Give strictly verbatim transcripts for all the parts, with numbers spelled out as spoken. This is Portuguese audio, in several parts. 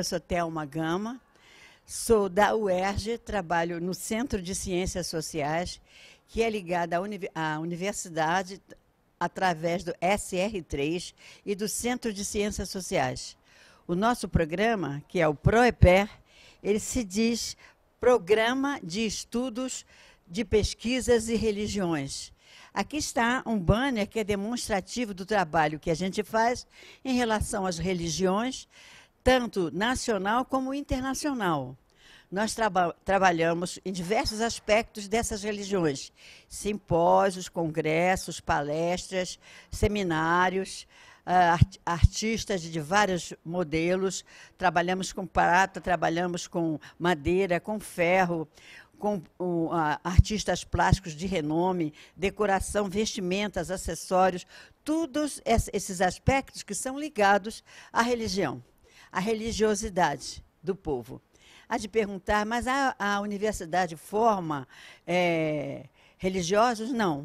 eu sou Thelma Gama, sou da U E R J, trabalho no Centro de Ciências Sociais, que é ligado à, uni à universidade através do S R três e do Centro de Ciências Sociais. O nosso programa, que é o PROEPER, ele se diz Programa de Estudos de Pesquisas e Religiões. Aqui está um banner que é demonstrativo do trabalho que a gente faz em relação às religiões, tanto nacional como internacional. Nós traba trabalhamos em diversos aspectos dessas religiões, simpósios, congressos, palestras, seminários, uh, art artistas de vários modelos, trabalhamos com prata, trabalhamos com madeira, com ferro, com uh, artistas plásticos de renome, decoração, vestimentas, acessórios, todos esses aspectos que são ligados à religião, à religiosidade do povo. Há de perguntar, mas a, a universidade forma é, religiosos? Não.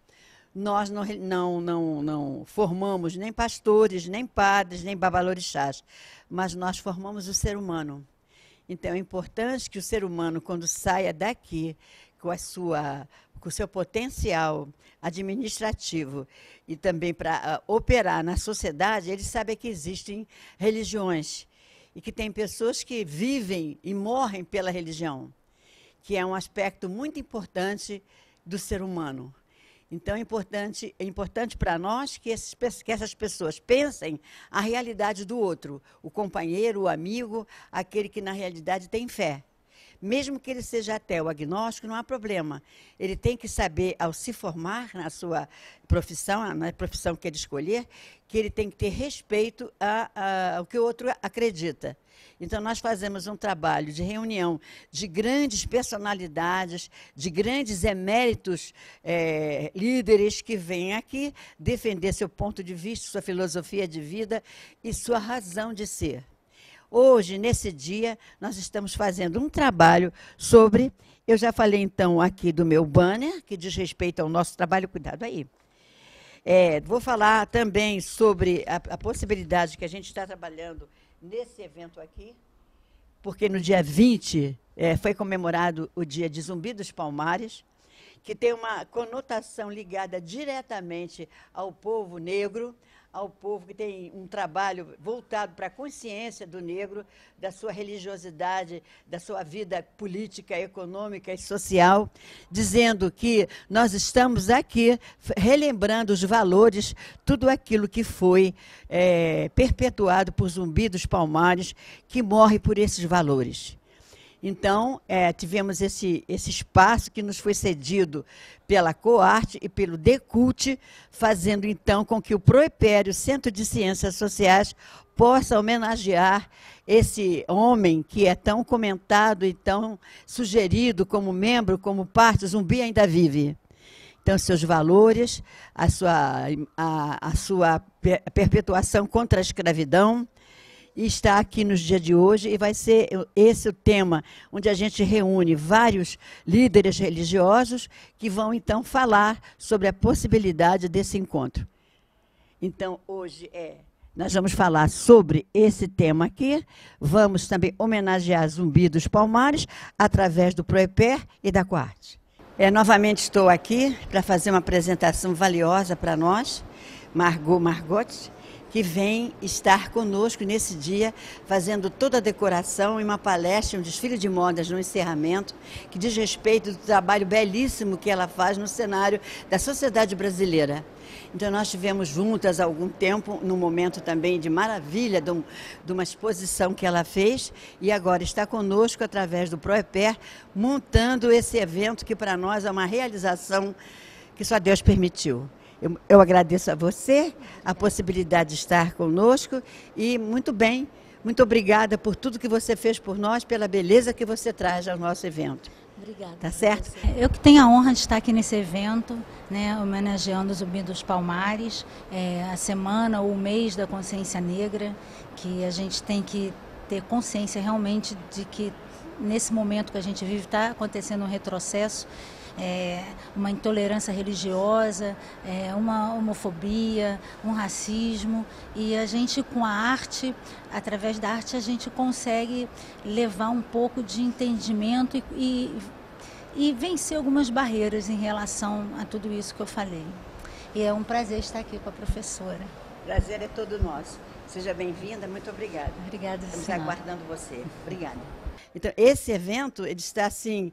Nós não, não, não, não formamos nem pastores, nem padres, nem babalorixás, mas nós formamos o ser humano. Então, é importante que o ser humano, quando saia daqui com, a sua, com o seu potencial administrativo e também para uh, operar na sociedade, ele saiba que existem religiões e que tem pessoas que vivem e morrem pela religião, que é um aspecto muito importante do ser humano. Então, é importante, é importante para nós que, esses, que essas pessoas pensem a realidade do outro, o companheiro, o amigo, aquele que, na realidade, tem fé. Mesmo que ele seja ateu, agnóstico, não há problema. Ele tem que saber, ao se formar na sua profissão, na profissão que ele escolher, que ele tem que ter respeito a, a, ao que o outro acredita. Então, nós fazemos um trabalho de reunião de grandes personalidades, de grandes eméritos é, líderes que vêm aqui defender seu ponto de vista, sua filosofia de vida e sua razão de ser. Hoje, nesse dia, nós estamos fazendo um trabalho sobre... Eu já falei, então, aqui do meu banner, que diz respeito ao nosso trabalho. Cuidado aí. É, vou falar também sobre a, a possibilidade que a gente está trabalhando nesse evento aqui, porque no dia vinte é, foi comemorado o dia de Zumbi dos Palmares, que tem uma conotação ligada diretamente ao povo negro, ao povo que tem um trabalho voltado para a consciência do negro, da sua religiosidade, da sua vida política, econômica e social, dizendo que nós estamos aqui relembrando os valores, tudo aquilo que foi é, perpetuado por Zumbi dos Palmares, que morre por esses valores. Então, é, tivemos esse, esse espaço que nos foi cedido pela Coarte e pelo Decult, fazendo, então, com que o PROEPER, o Centro de Ciências Sociais, possa homenagear esse homem que é tão comentado e tão sugerido como membro, como parte, Zumbi ainda vive. Então, seus valores, a sua, a, a sua perpetuação contra a escravidão, e está aqui nos dias de hoje, e vai ser esse o tema, onde a gente reúne vários líderes religiosos que vão, então, falar sobre a possibilidade desse encontro. Então, hoje, é, nós vamos falar sobre esse tema aqui, vamos também homenagear Zumbi dos Palmares, através do PROEPER e da Coarte. É, novamente estou aqui para fazer uma apresentação valiosa para nós, Margot Margot, que vem estar conosco nesse dia, fazendo toda a decoração e uma palestra, um desfile de modas no encerramento, que diz respeito do trabalho belíssimo que ela faz no cenário da sociedade brasileira. Então, nós estivemos juntas há algum tempo, num momento também de maravilha, de, um, de uma exposição que ela fez, e agora está conosco, através do PROEPER, montando esse evento que, para nós, é uma realização que só Deus permitiu. Eu, eu agradeço a você a possibilidade de estar conosco e, muito bem, muito obrigada por tudo que você fez por nós, pela beleza que você traz ao nosso evento. Obrigada. Tá certo? Eu que tenho a honra de estar aqui nesse evento, né, homenageando o Zumbi dos Palmares, é, a semana ou o mês da consciência negra, que a gente tem que ter consciência realmente de que nesse momento que a gente vive está acontecendo um retrocesso é, uma intolerância religiosa, é, uma homofobia, um racismo, e a gente com a arte, através da arte a gente consegue levar um pouco de entendimento e, e, e vencer algumas barreiras em relação a tudo isso que eu falei. E é um prazer estar aqui com a professora. Prazer é todo nosso. Seja bem-vinda, muito obrigada. Obrigada, Estamos senhora. aguardando você. Obrigada. Então, esse evento ele está assim,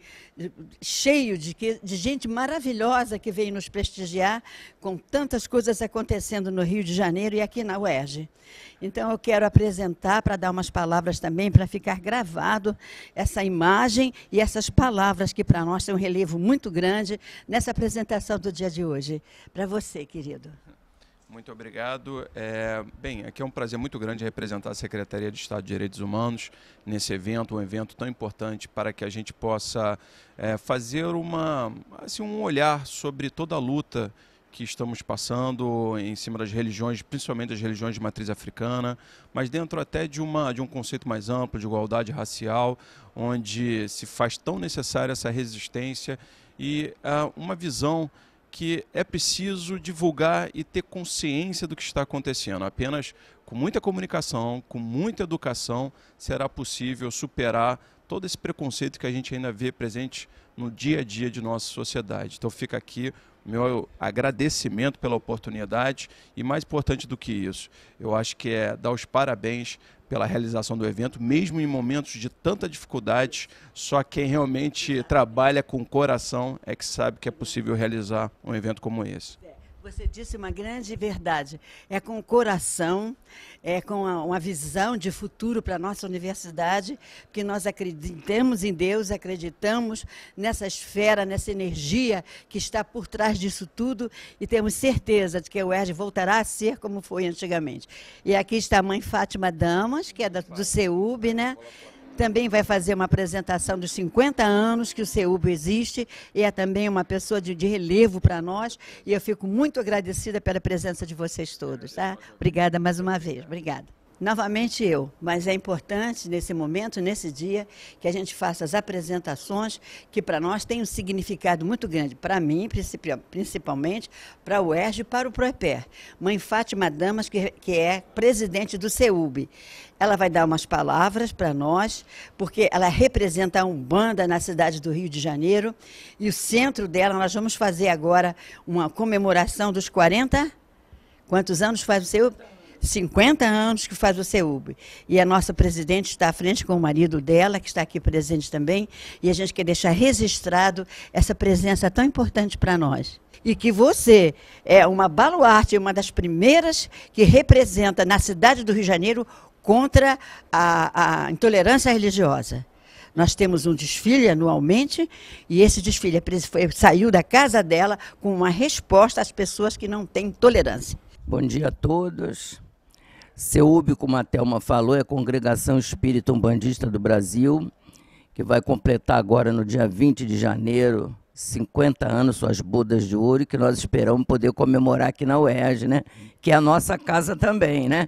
cheio de, que, de gente maravilhosa que veio nos prestigiar, com tantas coisas acontecendo no Rio de Janeiro e aqui na U E R J. Então, eu quero apresentar, para dar umas palavras também, para ficar gravado essa imagem e essas palavras que para nós têm um relevo muito grande nessa apresentação do dia de hoje. Para você, querido. Muito obrigado. É, bem, aqui é um prazer muito grande representar a Secretaria de Estado de Direitos Humanos nesse evento, um evento tão importante para que a gente possa é, fazer uma, assim, um olhar sobre toda a luta que estamos passando em cima das religiões, principalmente das religiões de matriz africana, mas dentro até de, uma, de um conceito mais amplo de igualdade racial, onde se faz tão necessária essa resistência e uh, uma visão que é preciso divulgar e ter consciência do que está acontecendo. Apenas com muita comunicação, com muita educação, será possível superar todo esse preconceito que a gente ainda vê presente no dia a dia de nossa sociedade. Então fica aqui o meu agradecimento pela oportunidade e, mais importante do que isso, eu acho que é dar os parabéns pela realização do evento, mesmo em momentos de tanta dificuldade, só quem realmente trabalha com o coração é que sabe que é possível realizar um evento como esse. Você disse uma grande verdade. É com o coração, é com a, uma visão de futuro para a nossa universidade, que nós acreditamos em Deus, acreditamos nessa esfera, nessa energia que está por trás disso tudo e temos certeza de que a U E R J voltará a ser como foi antigamente. E aqui está a mãe Fátima Damas, que é da, do C E U B, né? Também vai fazer uma apresentação dos cinquenta anos que o C E U B existe e é também uma pessoa de, de relevo para nós e eu fico muito agradecida pela presença de vocês todos, tá? Obrigada mais uma vez, obrigada. Novamente eu, mas é importante nesse momento, nesse dia, que a gente faça as apresentações que para nós têm um significado muito grande, para mim, principalmente, para a U E R J e para o PROEPER. Mãe Fátima Damas, que, que é presidente do C E U B. Ela vai dar umas palavras para nós, porque ela representa a Umbanda na cidade do Rio de Janeiro, e o centro dela, nós vamos fazer agora uma comemoração dos quarenta... Quantos anos faz o C E U B? cinquenta anos que faz o C E U B. E a nossa presidente está à frente com o marido dela, que está aqui presente também, e a gente quer deixar registrado essa presença tão importante para nós. E que você é uma baluarte, uma das primeiras que representa na cidade do Rio de Janeiro contra a, a intolerância religiosa. Nós temos um desfile anualmente e esse desfile foi, saiu da casa dela com uma resposta às pessoas que não têm tolerância. Bom dia a todos. C E U B, como a Thelma falou, é a Congregação Espírita Umbandista do Brasil, que vai completar agora no dia vinte de janeiro, cinquenta anos, suas bodas de ouro, e que nós esperamos poder comemorar aqui na U E R J, né? Que é a nossa casa também, né?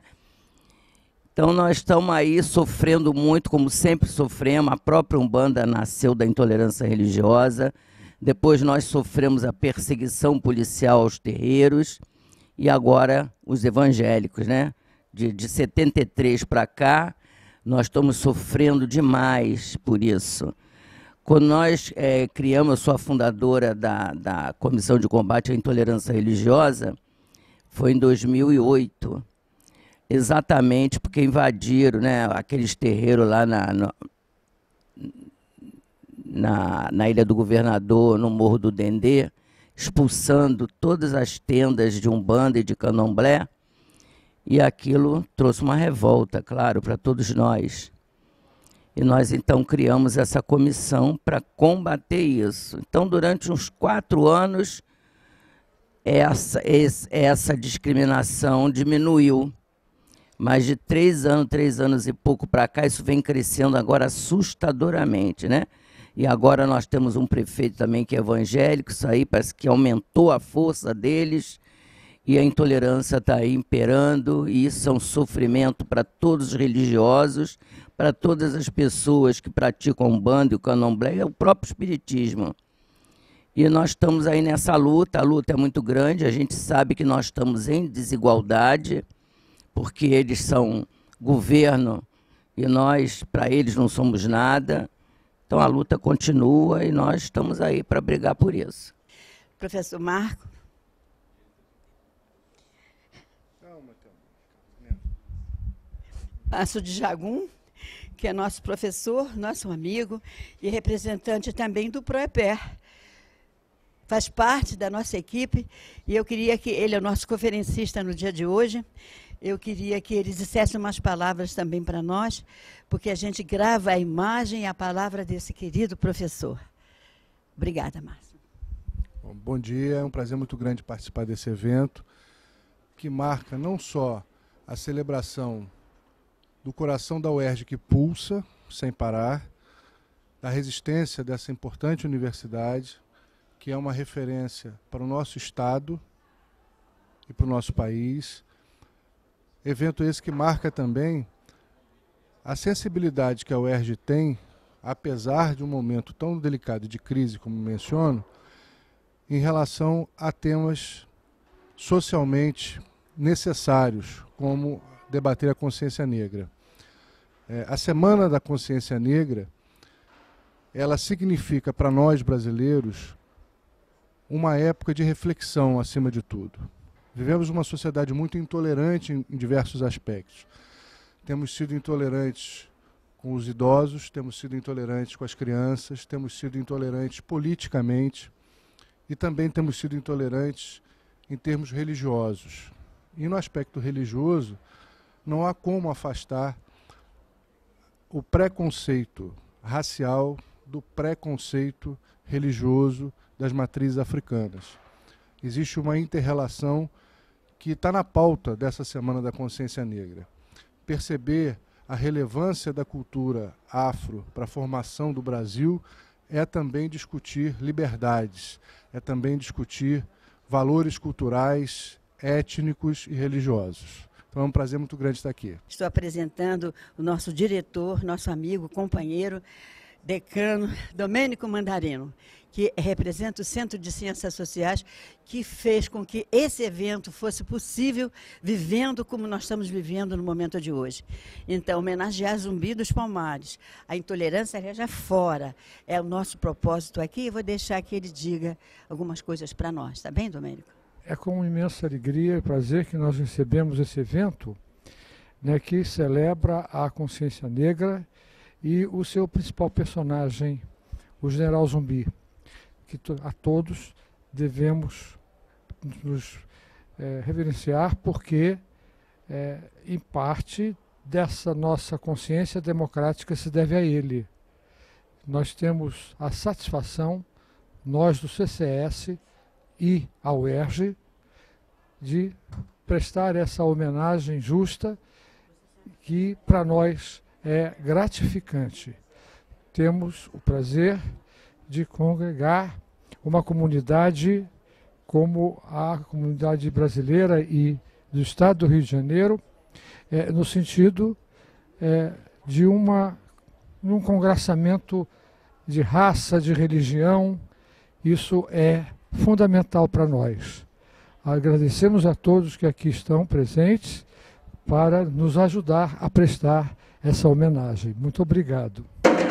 Então nós estamos aí sofrendo muito, como sempre sofremos. A própria Umbanda nasceu da intolerância religiosa, depois nós sofremos a perseguição policial aos terreiros, e agora os evangélicos, né? De, de setenta e três para cá, nós estamos sofrendo demais por isso. Quando nós é, criamos, eu sou a fundadora da, da Comissão de Combate à Intolerância Religiosa, foi em dois mil e oito, exatamente porque invadiram, né, aqueles terreiros lá na, no, na, na Ilha do Governador, no Morro do Dendê, expulsando todas as tendas de Umbanda e de Candomblé, e aquilo trouxe uma revolta, claro, para todos nós. E nós, então, criamos essa comissão para combater isso. Então, durante uns quatro anos, essa, essa discriminação diminuiu. Mas de três anos, três anos e pouco para cá, isso vem crescendo agora assustadoramente, né? E agora nós temos um prefeito também que é evangélico, isso aí parece que aumentou a força deles, e a intolerância está aí imperando, e isso é um sofrimento para todos os religiosos, para todas as pessoas que praticam Umbanda e o Candomblé, e o próprio Espiritismo. E nós estamos aí nessa luta, a luta é muito grande, a gente sabe que nós estamos em desigualdade, porque eles são governo e nós, para eles, não somos nada. Então a luta continua e nós estamos aí para brigar por isso. Professor Marco. Márcio de Jagum, que é nosso professor, nosso amigo e representante também do PROEPER. Faz parte da nossa equipe e eu queria que ele é o nosso conferencista no dia de hoje. Eu queria que ele dissesse umas palavras também para nós, porque a gente grava a imagem e a palavra desse querido professor. Obrigada, Márcio. Bom, bom dia, é um prazer muito grande participar desse evento, que marca não só a celebração do coração da U E R J que pulsa, sem parar, da resistência dessa importante universidade, que é uma referência para o nosso Estado e para o nosso país. Evento esse que marca também a sensibilidade que a U E R J tem, apesar de um momento tão delicado de crise, como menciono, em relação a temas socialmente necessários, como debater a consciência negra. É, a Semana da Consciência Negra, ela significa para nós brasileiros uma época de reflexão acima de tudo. Vivemos uma sociedade muito intolerante em, em diversos aspectos. Temos sido intolerantes com os idosos, temos sido intolerantes com as crianças, temos sido intolerantes politicamente e também temos sido intolerantes em termos religiosos. E no aspecto religioso, não há como afastar o preconceito racial do preconceito religioso das matrizes africanas. Existe uma inter-relação que está na pauta dessa Semana da Consciência Negra. Perceber a relevância da cultura afro para a formação do Brasil é também discutir liberdades, é também discutir valores culturais, étnicos e religiosos. Então é um prazer muito grande estar aqui. Estou apresentando o nosso diretor, nosso amigo, companheiro, decano, Domênico Mandarino, que representa o Centro de Ciências Sociais, que fez com que esse evento fosse possível, vivendo como nós estamos vivendo no momento de hoje. Então, homenagear Zumbi dos Palmares, a intolerância já fora, é o nosso propósito aqui, e vou deixar que ele diga algumas coisas para nós. Tá bem, Domênico? É com imensa alegria e prazer que nós recebemos esse evento, né, que celebra a consciência negra e o seu principal personagem, o General Zumbi, que to a todos devemos nos é, reverenciar, porque, é, em parte, dessa nossa consciência democrática se deve a ele. Nós temos a satisfação, nós do C C S e a U E R J, de prestar essa homenagem justa que para nós é gratificante. Temos o prazer de congregar uma comunidade como a comunidade brasileira e do Estado do Rio de Janeiro, é, no sentido é, de uma, um congraçamento de raça, de religião. Isso é fundamental para nós. Agradecemos a todos que aqui estão presentes para nos ajudar a prestar essa homenagem. Muito obrigado.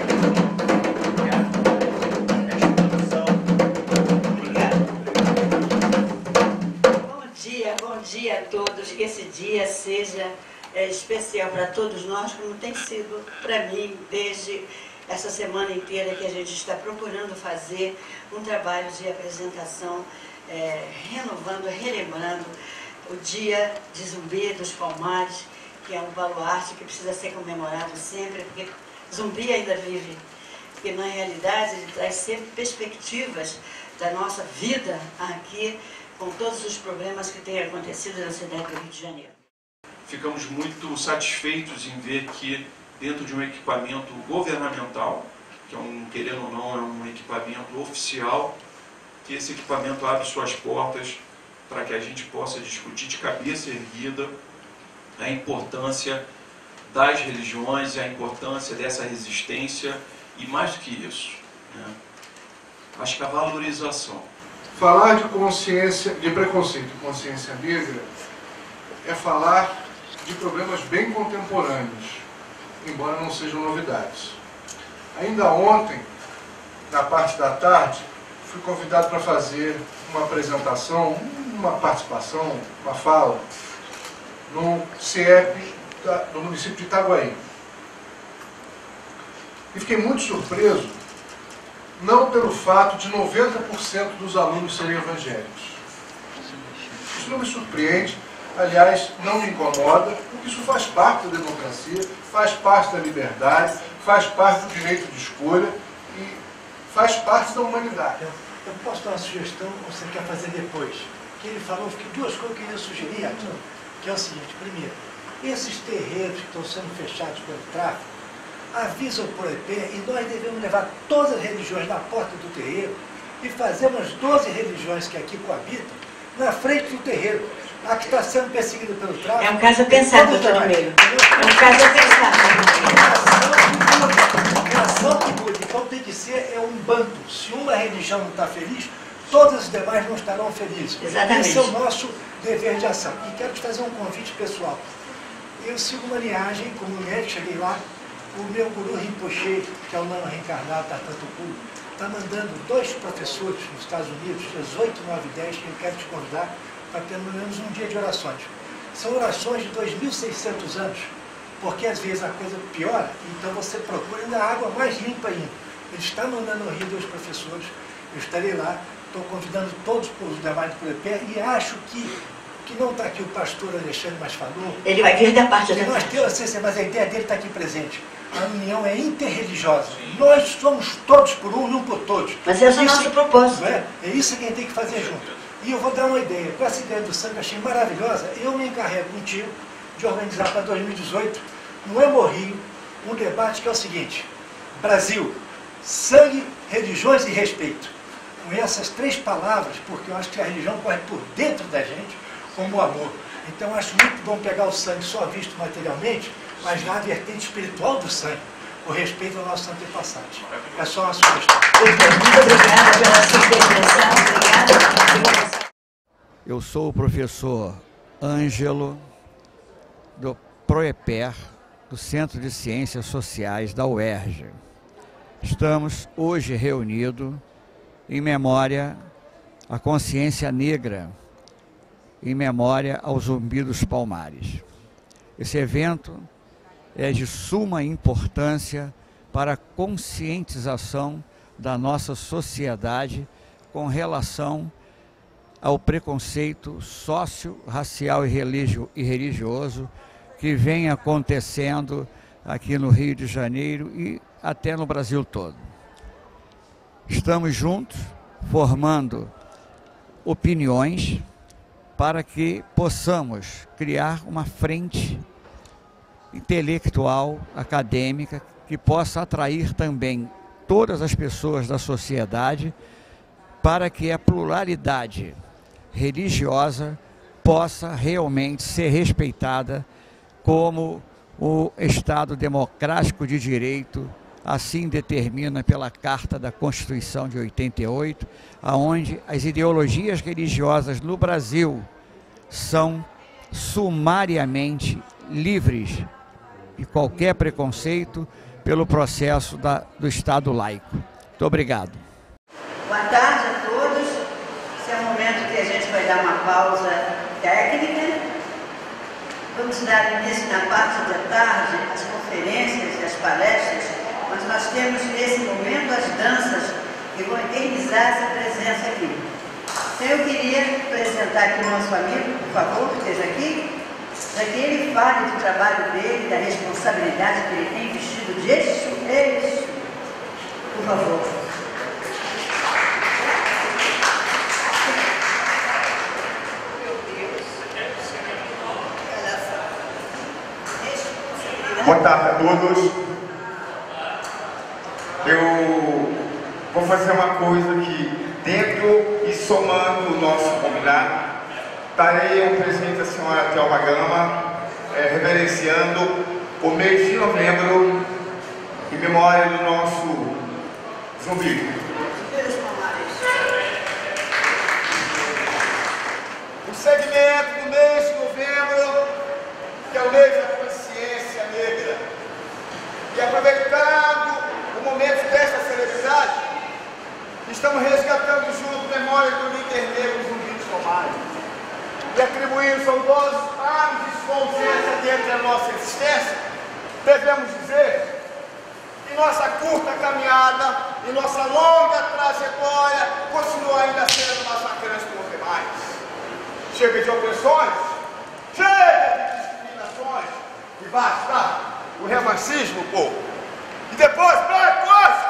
Bom dia, bom dia a todos. Que esse dia seja é, especial para todos nós, como tem sido para mim desde essa semana inteira que a gente está procurando fazer um trabalho de apresentação, é, renovando, relembrando o dia de Zumbi dos Palmares, que é um baluarte que precisa ser comemorado sempre, porque Zumbi ainda vive, porque na realidade ele traz sempre perspectivas da nossa vida aqui, com todos os problemas que têm acontecido na cidade do Rio de Janeiro. Ficamos muito satisfeitos em ver que dentro de um equipamento governamental, que é um, querendo ou não, é um equipamento oficial, que esse equipamento abre suas portas para que a gente possa discutir de cabeça erguida a importância das religiões, a importância dessa resistência e mais do que isso, né? Acho que a valorização. Falar de consciência, de preconceito e consciência negra é falar de problemas bem contemporâneos, embora não sejam novidades. Ainda ontem, na parte da tarde, fui convidado para fazer uma apresentação, uma participação, uma fala, no C E P da, do município de Itaguaí. E fiquei muito surpreso, não pelo fato de noventa por cento dos alunos serem evangélicos. Isso não me surpreende, aliás, não me incomoda, porque isso faz parte da democracia, faz parte da liberdade, faz parte do direito de escolha e faz parte da humanidade. Eu, eu posso dar uma sugestão ou você quer fazer depois? Que ele falou que duas coisas que eu queria sugerir aqui, que é o seguinte: primeiro, esses terreiros que estão sendo fechados pelo tráfico, avisam por E P e nós devemos levar todas as religiões na porta do terreiro e fazer umas doze religiões que aqui coabitam na frente do terreiro. A que está sendo perseguida pelo tráfico. É um caso a pensar, doutor Meio. É um caso a pensar. Nação que muda. Então tem que ser é um bando. Se uma religião não está feliz, todas as demais não estarão felizes. Exatamente. Esse é o nosso dever de ação. E quero te fazer um convite pessoal. Eu sigo uma linhagem, como médico, cheguei lá, o meu guru Rinpoche, que é o nano reencarnado da Tanto Puro, está mandando dois professores nos Estados Unidos, às oito, nove e dez, que eu quero te convidar para pelo menos um dia de orações. São orações de dois mil e seiscentos anos, porque às vezes a coisa piora, então você procura ainda a água mais limpa ainda. Ele está mandando no Rio dois professores, eu estarei lá, estou convidando todos os demais do P P e acho que, que não está aqui o pastor Alexandre, mas falou. Ele vai vir da parte da nós temos, mas a ideia dele está aqui presente. A união é interreligiosa. Nós somos todos por um e um por todos. Mas esse é o nosso propósito. É, é isso que a gente tem que fazer junto. E eu vou dar uma ideia. Com essa ideia do sangue, eu achei maravilhosa. Eu me encarrego contigo de organizar para dois mil e dezoito, no Hemorrio, um debate que é o seguinte: Brasil, sangue, religiões e respeito. Com essas três palavras, porque eu acho que a religião corre por dentro da gente, como o amor. Então eu acho muito bom pegar o sangue só visto materialmente, mas na vertente espiritual do sangue, o respeito aos nossos antepassados. É só uma sugestão. Muito obrigada pela sua intervenção. Obrigada. Eu sou o professor Ângelo, do PROEPER, do Centro de Ciências Sociais da U E R J. Estamos hoje reunidos em memória à consciência negra, em memória ao Zumbi dos Palmares. Esse evento é de suma importância para a conscientização da nossa sociedade com relação ao preconceito socio-racial e, religio, e religioso que vem acontecendo aqui no Rio de Janeiro e até no Brasil todo. Estamos juntos, formando opiniões para que possamos criar uma frente intelectual, acadêmica, que possa atrair também todas as pessoas da sociedade para que a pluralidade religiosa possa realmente ser respeitada como o Estado democrático de direito assim determina pela Carta da Constituição de oitenta e oito, aonde as ideologias religiosas no Brasil são sumariamente livres de qualquer preconceito pelo processo da, do Estado laico. Muito obrigado. Boa tarde a todos. Esse é o momento que a gente vai dar uma pausa técnica. Vamos dar início na parte da tarde às conferências e às palestras, mas nós temos nesse momento as danças que vão eternizar essa presença aqui. Então eu queria apresentar aqui o nosso amigo, por favor, que esteja aqui, para que ele fale do trabalho dele, da responsabilidade que ele tem vestido de Exu, Exu. Por favor. Boa tarde a todos. Eu vou fazer uma coisa que, dentro e somando o nosso combinado, darei um presente à senhora Thelma Gama, é, reverenciando o mês de novembro, em memória do nosso zumbi. segmento do mês de novembro, que é o mês da consciência negra. E aproveitando o momento desta celebridade, estamos resgatando junto memórias do líder negro Zumbi de Palmares e atribuindo saudosos anos de consciência dentro da nossa existência. Devemos dizer que nossa curta caminhada e nossa longa trajetória continua ainda sendo massacrante por demais. Chega de opressões, chega de discriminações e basta o revanchismo, pô. E depois, brancos!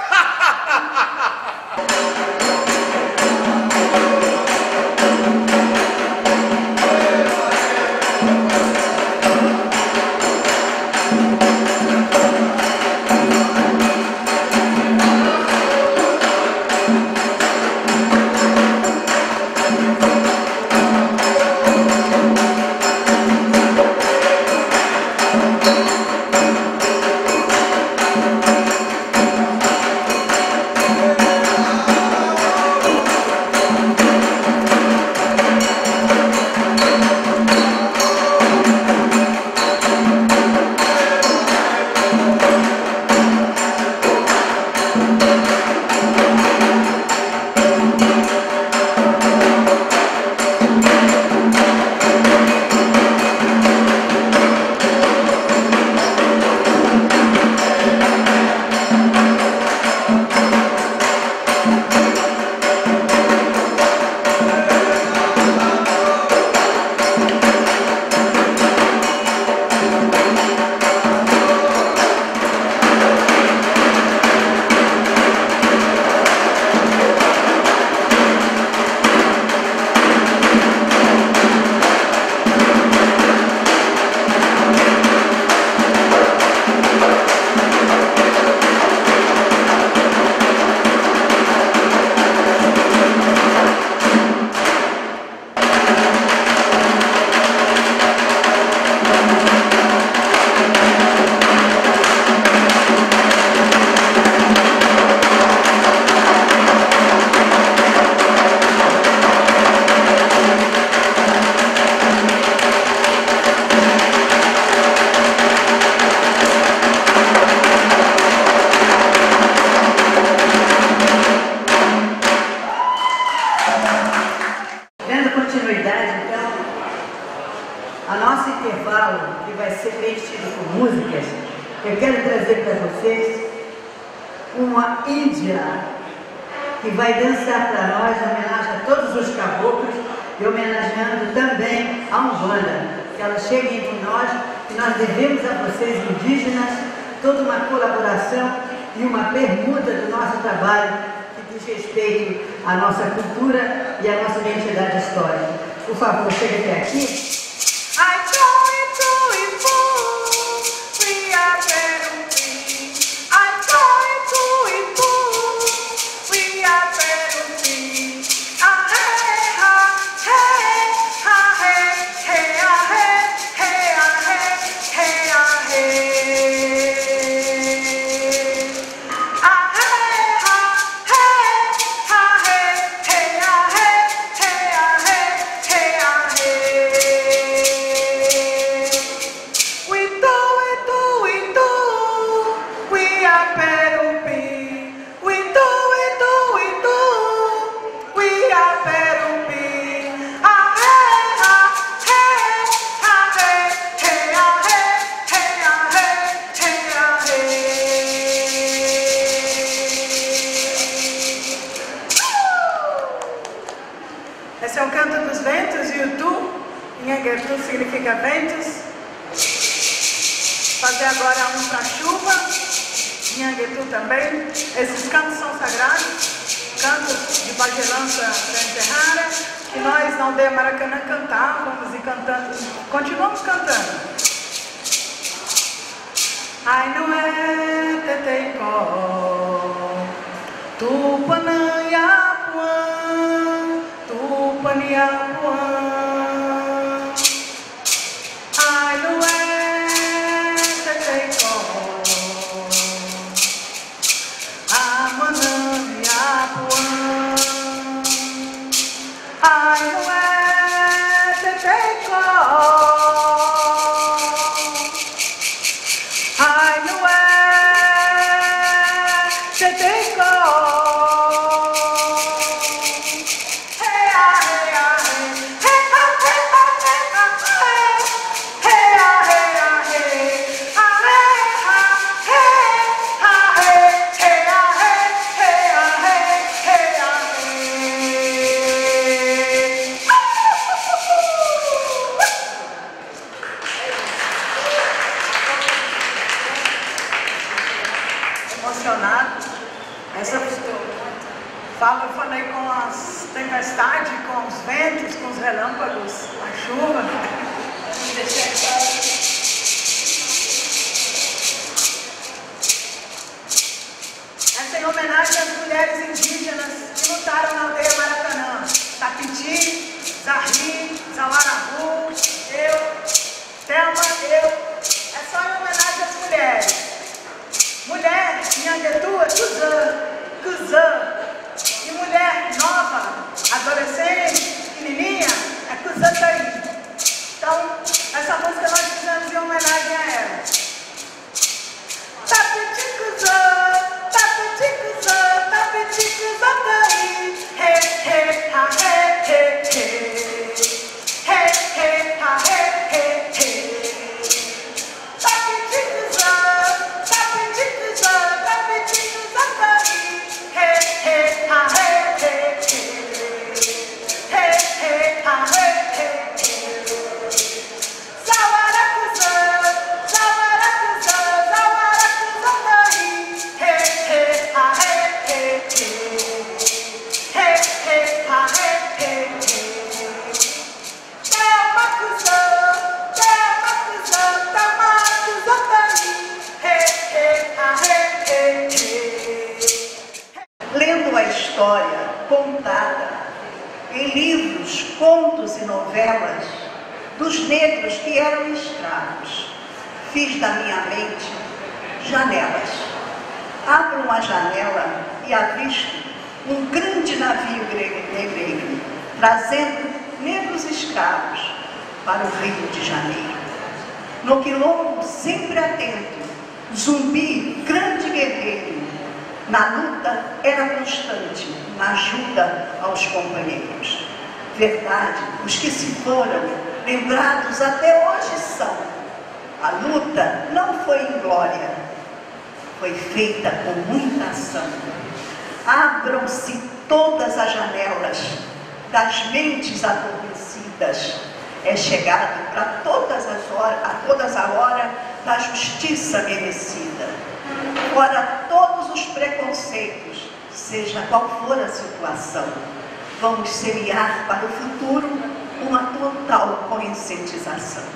Eu quero trazer para vocês uma índia que vai dançar para nós, em homenagem a todos os caboclos e homenageando também a Umbanda. Que ela chegue entre nós, que nós devemos a vocês indígenas toda uma colaboração e uma permuta do nosso trabalho que diz respeito à nossa cultura e à nossa identidade histórica. Por favor, chegue até aqui. Esse é o canto dos ventos e o tu, Nhanguetu significa ventos. Fazer agora um para chuva, Nhanguetu também. Esses cantos são sagrados, cantos de pagelança para enterrar, que nós na aldeia Maracanã cantávamos e cantando, continuamos cantando. Ai não é teteicó, tupananhapuã, Tupaniapuã. Ai não é teteicó, Amananhapuã. Ai não é falo, eu falei com as tempestades, com os ventos, com os relâmpagos, a chuva. Essa é em homenagem às mulheres indígenas que lutaram na aldeia Maracanã. Tapiti, Zahri, Zawarabu, eu, Thelma, eu. É só em homenagem às mulheres. Mulher, Nhanguetua, Cuzã, Cuzã. E mulher nova, adolescente, pequenininha, é Cuzã-Taí. Então, essa música nós fizemos em homenagem a ela. Tapiti, Cuzã, Tapiti, Cuzã, Tapiti, Cuzã-Taí. He, he, ha, he, he, he. He, he, ha, he, he, he. Tapiti, Cuzã, Tapiti, Cuzã, Tapiti, Cuzã-Taí. He, he, ha, he, he, he. He, he, ha, he, he, he. Zawaracuzã, Zawaracuzã, Zawaracuzã-Taí. He, he, ha, he, he, he. He, he, ha, he, he, he. Thelma Cuzã, Thelma Cuzã, Thelma Cuzã-Taí. He, he, ha, he, he, he. Lendo a história contada em livros, contos e novelas dos negros que eram escravos, fiz da minha mente janelas. Abro uma janela e avisto um grande navio negreiro, trazendo negros escravos para o Rio de Janeiro. No quilombo, sempre atento, Zumbi, grande guerreiro, na luta era constante, na ajuda aos companheiros. Verdade, os que se foram, lembrados até hoje são. A luta não foi em glória, foi feita com muita ação. Abram-se todas as janelas das mentes adormecidas. É chegado para todas as horas, a todas a hora da justiça merecida. Fora todos os preconceitos, seja qual for a situação, vamos semear para o futuro uma total conscientização.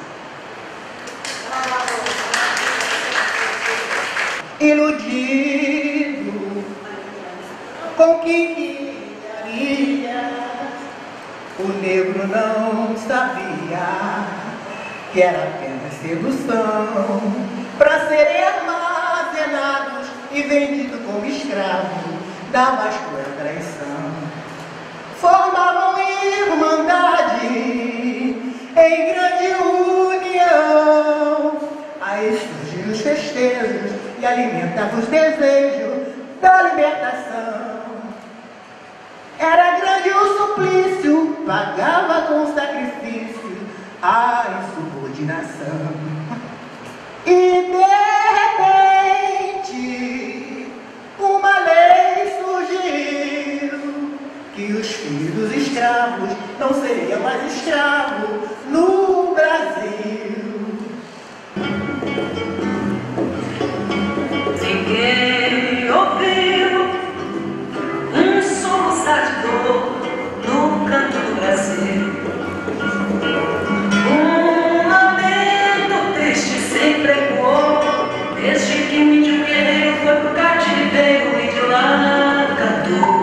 Iludido com que queria, o negro não sabia que era apenas sedução, para serem armazenados e vendidos como escravos da mais cruel traição. Formavam irmandade em grande união, aí surgiram os festejos e alimentavam os desejos da libertação. Era grande o suplício, pagava com sacrifício a insubordinação. E de repente, uma lei surgiu, que os filhos dos escravos não seriam mais escravos no Brasil. Ninguém ouviu um soluçar de dor no canto do Brasil. Um lamento triste sempre ecoou, desde que o índio guerreiro foi pro cativeiro e de lá cantou.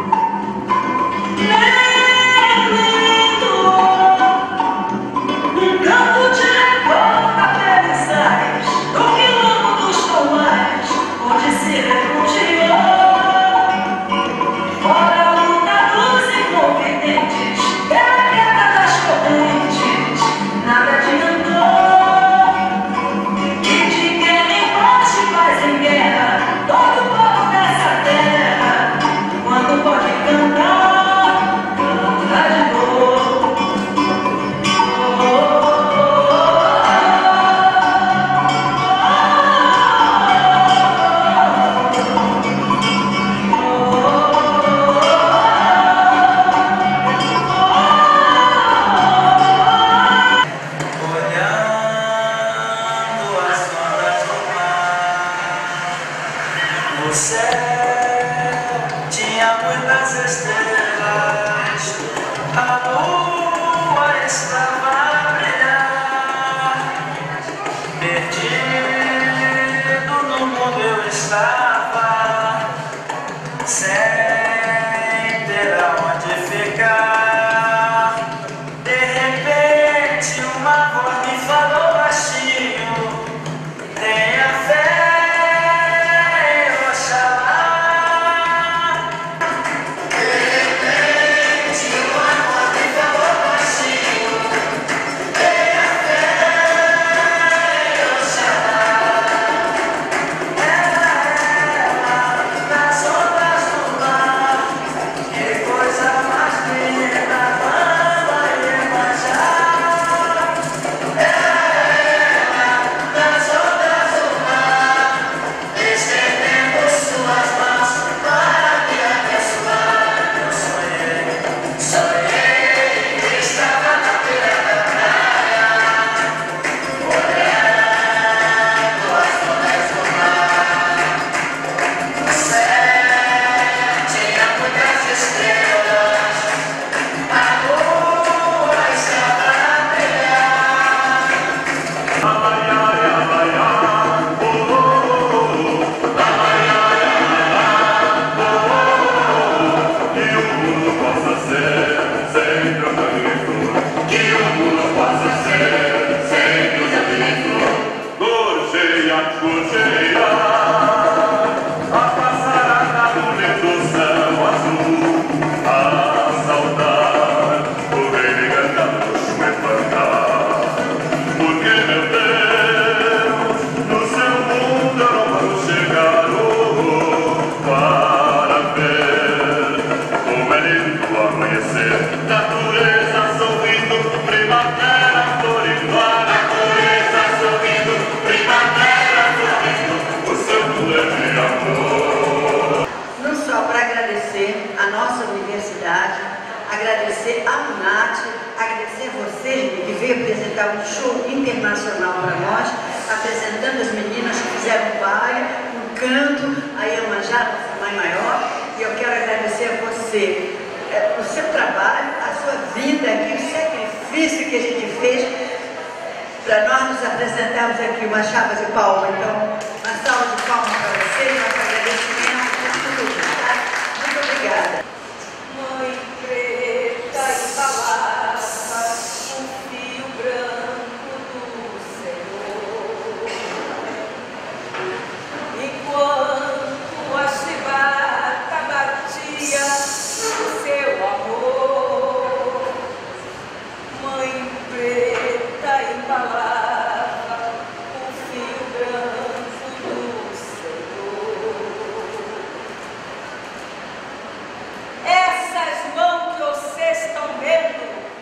Um canto de revolta aprendizagens do quilombo dos pomais, onde se refugiou. Fora a luta dos inconfidentes, pela guerra das correntes, nada adiantou. E de guerra em paz, de paz em guerra, todo o povo dessa terra, quando pode cantar, canta de novo. O céu tinha muitas Perdido no mundo eu estava, sem ter aonde ficar. De repente uma voz me falou baixinho: tenha fé em Oxalá. De repente uma voz me falou baixinho: tenha fé em Oxalá. Era ela nas ondas do mar, que coisa mais linda, Bamba Iemanjá. Era ela nas ondas do mar, estendendo suas mãos para me abençoar. Eu sonhei, sonhei que estava na beira da praia, olhando as ondas do mar. O céu tinha muitas estrelas, a lua estava a brilhar. Que o mundo possa ser sempre um jardim em flor. Que o mundo possa ser sempre um jardim em flor. Gorjeia, gorjeia, a passarada no lindo céu azul, a saudar o rei me cantar no chão e cantar. Porque, meu Deus, no seu mundo eu não vou chegar oh, para ver como é lindo o amanhecer. Natureza sorrindo, primavera florindo, a natureza sorrindo, primavera florindo, o seu mundo é de amor. Não só para agradecer a nossa universidade, agradecer a UNAT, agradecer você que veio apresentar um show internacional para nós, apresentando as meninas que fizeram um baile, um canto, a Iemanjá, nossa mãe maior, e eu quero agradecer a você, é, o seu trabalho, a sua vida aqui, o sacrifício que a gente fez para nós nos apresentarmos aqui. Uma chapa de palma, então, uma salva de palmas para vocês, nosso agradecimento por tudo, tá? Muito obrigada. Mãe preta e falava um fio branco do Senhor. Enquanto a chibata batia no seu amor, mãe preta embalava um fio branco do Senhor. Essas mãos que vocês estão vendo,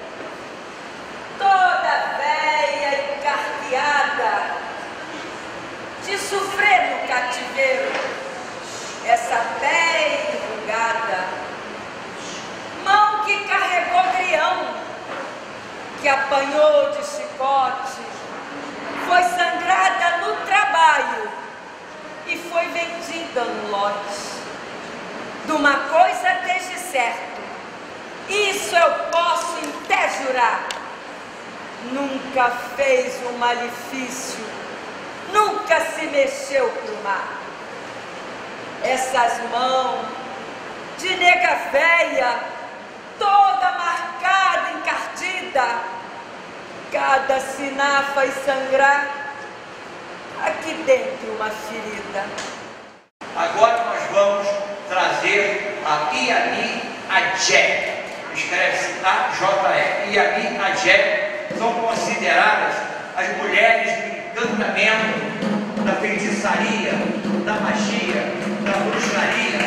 toda velha e carteada, de sofrer no cativeiro, essa pele enrugada, mão que carregou grião, que apanhou de chicote, foi sangrada no trabalho e foi vendida no lote. De uma coisa desde certo, isso eu posso até jurar: nunca fez um malefício, nunca se mexeu pro mar. Essas mãos de nega véia, toda marcada, encardida, cada sinal faz sangrar aqui dentro uma ferida. Agora nós vamos trazer a Iani Adjé, escreve-se A J E. Iani Adjé são consideradas as mulheres do encantamento, da feitiçaria, da magia, da bruxaria.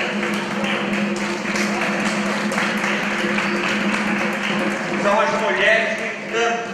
São as mulheres do encanto.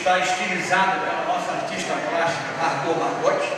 está estilizado pela nossa artista plástica Margot Margotti,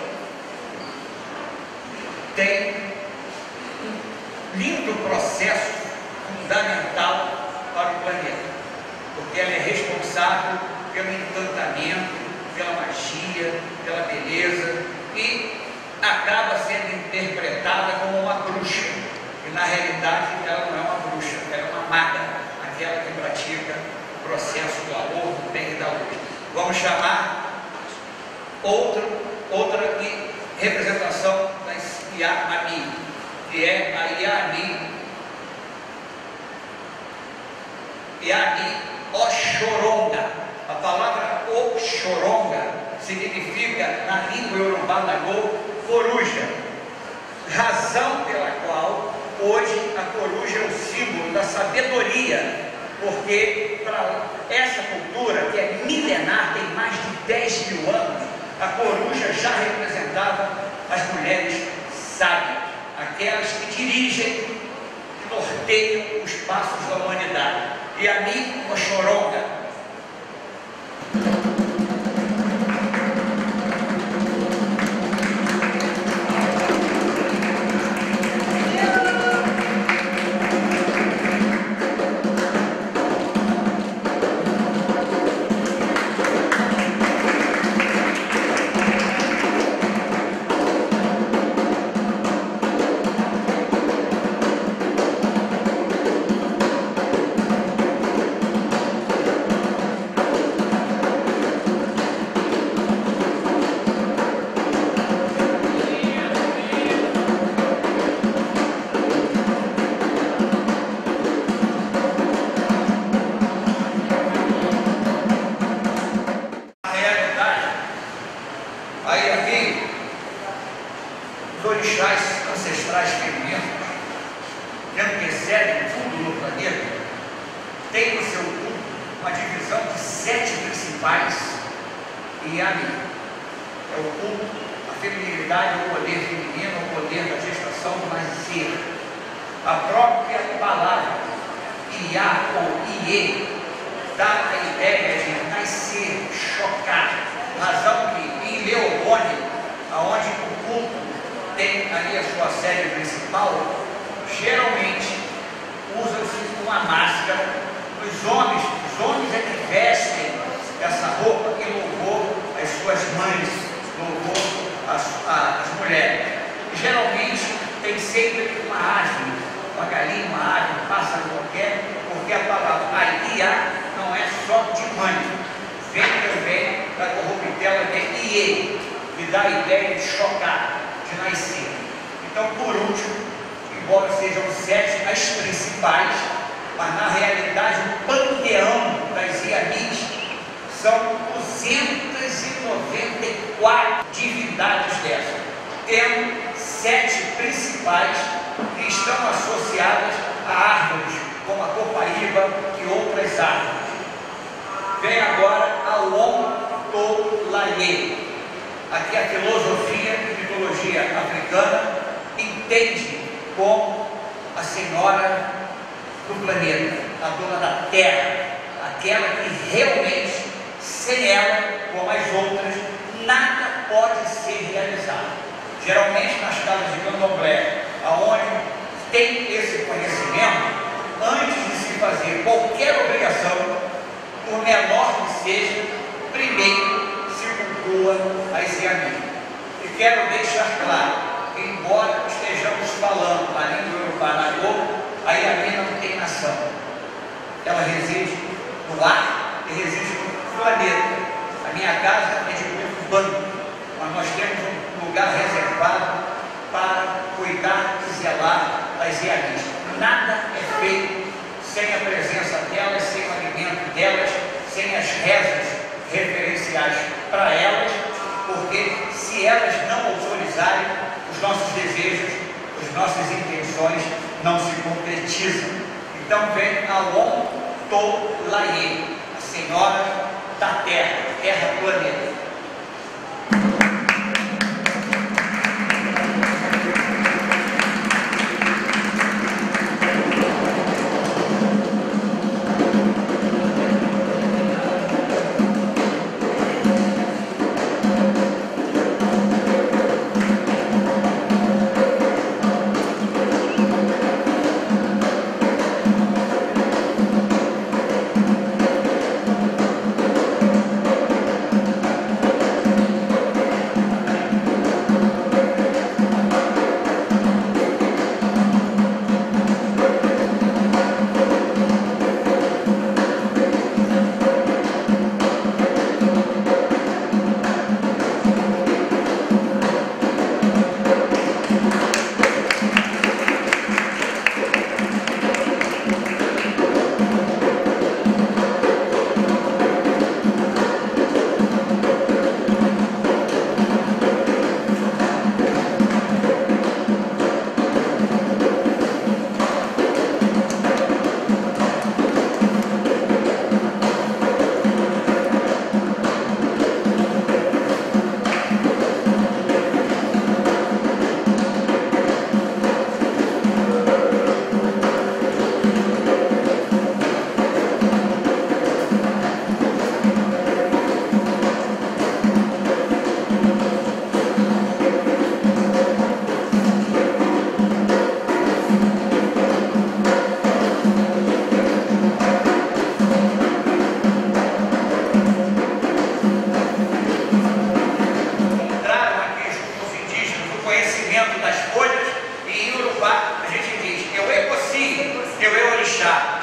tem um lindo processo fundamental para o planeta, porque ela é responsável pelo encantamento, pela magia, pela beleza e acaba sendo interpretada como uma bruxa. E na realidade ela não é uma bruxa, ela é uma maga, aquela que pratica o processo do amor, do bem e da luz. Vamos chamar outra, outra representação da Iami, que é a Iami, Iami Oxoronga. A palavra Oxoronga significa, na língua iorubá nagô, coruja, razão pela qual hoje a coruja é o símbolo da sabedoria, porque para essa cultura, que é milenar, tem mais de dez mil anos, a coruja já representava as mulheres sábias, aquelas que dirigem e norteiam os passos da humanidade. E a mim, Oxoronga. Aqui a filosofia e mitologia africana entende como a senhora do planeta, a dona da terra, aquela que realmente, sem ela, como as outras, nada pode ser realizado. Geralmente nas casas de candomblé, aonde tem esse conhecimento, antes de se fazer qualquer obrigação, por menor que seja, primeiro as Iami. E quero deixar claro que, embora estejamos falando na língua iorubá nagô, a Iami não tem nação. Ela reside no ar e reside no planeta. A minha casa é de grupo urbano, mas nós temos um lugar reservado para cuidar e zelar das Iamis. Nada é feito sem a presença delas, sem o alimento delas, sem as rezas referenciais para elas, porque se elas não autorizarem, os nossos desejos, as nossas intenções não se concretizam. Então vem a Om To Laie, a Senhora da Terra, Terra Planeta. deixar